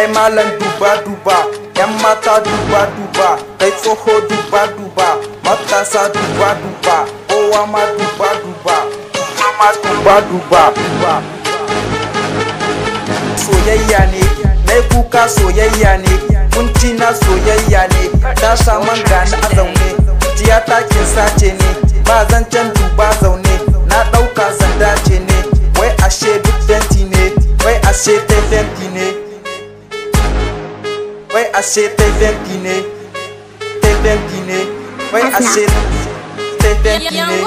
kai malam duba duba, yan mata duba duba, kai tsoho duba duba, matasa duba duba, kowa ma duba duba, mama duba duba. Soyayya ne, nai kuka soyayya ne, kunci na soyayya ne, ta saman gani a zaune, jiya takin sace ne, ba zancen duba zaune, na ɗauka zanda ce ne, wai ashe duk fenti ne, wai ashe ta fenti ne, wai ashe ta fenti ne, ta fenti ne, wai ashe ta fenti ne,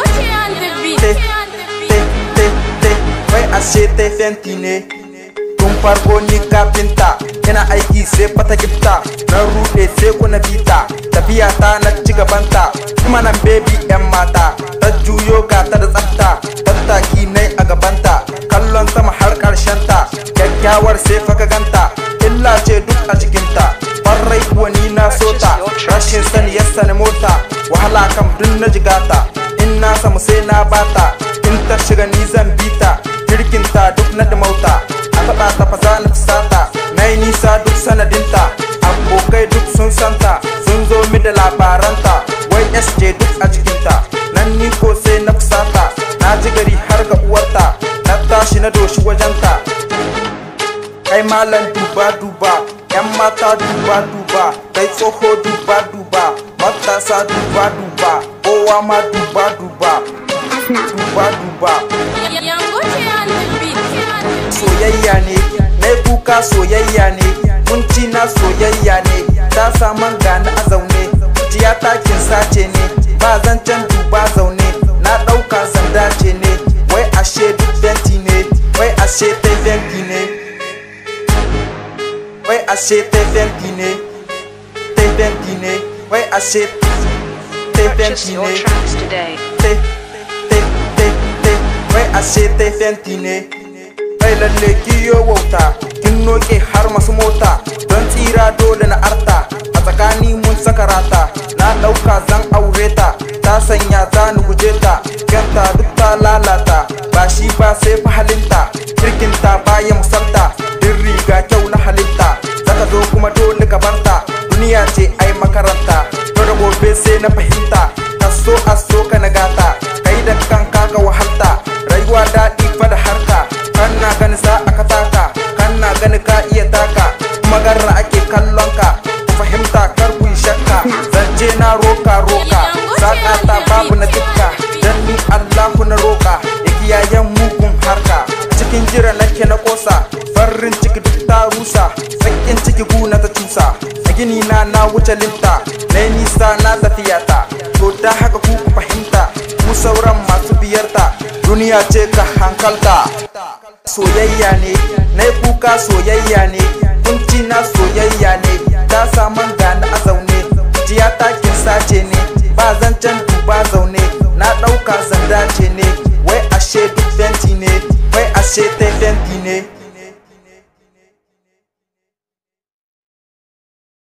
wai ashe ta fenti ne. Tun farko ni kafinta, ina aiki sai fata gifta, na ruɗe sai kuna bita, tafiya ta na ci gabanta, kuma nan baby yan mata, ta juyo ga ta da tsafta, tattaki nai a gabanta, kallon sama har ta, kyakkyawar sai faka ganta, illa ce duk a cikinta, farrai kuwa ni na sota, rashin sani ya sani mota, wahala kam duk na jigata, in na samu sai na bata, in ta shiga ni zan bita, kirkinta duk na mauta. Faɗa ta faza na fusata, na yi nisa duk sanadinta, abokai duk sun santa, sun zo mi da labaranta, wai SJ duk a cikinta, nan ni ko sai na fusata, na ji gari har ga uwarta, na tashi na doshi wajenta. Kai malam duba duba, yan mata duba duba, kai tsoho duba duba, matasa duba duba, kowa ma duba duba, duba duba. Soyayya ne, nai kuka soyayya ne, kunci na soyayya ne, ta saman gani a zaune, jiya takin sace ne, ba zancen duba zaune, na ɗauka zanda ce ne, wai ashe duk fenti ne, wai ashe ta fenti ne, wai ashe ta fenti ne, ta fenti ne, wai ashe ta fenti ne, wai ashe ta fenti ne. Kai lalle kiyo wauta, kin noke har masu mota, don tsira dole na arta, a tsakani mun saka rata, na ɗauka zan aure ta, ta sanya za ni guje ta, ganta duk ta lalata, ba shi ba sai fa halinta, kirkinta baya musalta, din riga kyau na halitta, zaka zo kuma dole ka barta, duniya ce ai makaranta, to da gobe sai na fahimta, ka so a so ka nagata, kai da kanka ka wahalta, rayuwa daɗi fa da harka. Kana gani sa aka taka, kana gani ka iya taka, kuma garra ake kallon ka, ku fahimta kar ku yi shakka, zance na roka roka, saka ta babu na dukka, dan ni Allahu na roka, ya kiyayen mugun harka, cikin jira nake na kosa, farin ciki duk ta rusa, sakin ciki guna ta cusa, a gini na wuce linta, na nisa na tafiyata, to da haka ku fahimta, ku sauran masu biyarta, duniya ce ka hankalta. Soyayya ne, nai kuka soyayya ne, kunci na soyayya ne, ta saman gani a zaune, jiya takin sace ne, ba zancen duba zaune, na ɗauka zanda ce ne, wai ashe duk fenti ne, wai ashe ta fenti ne.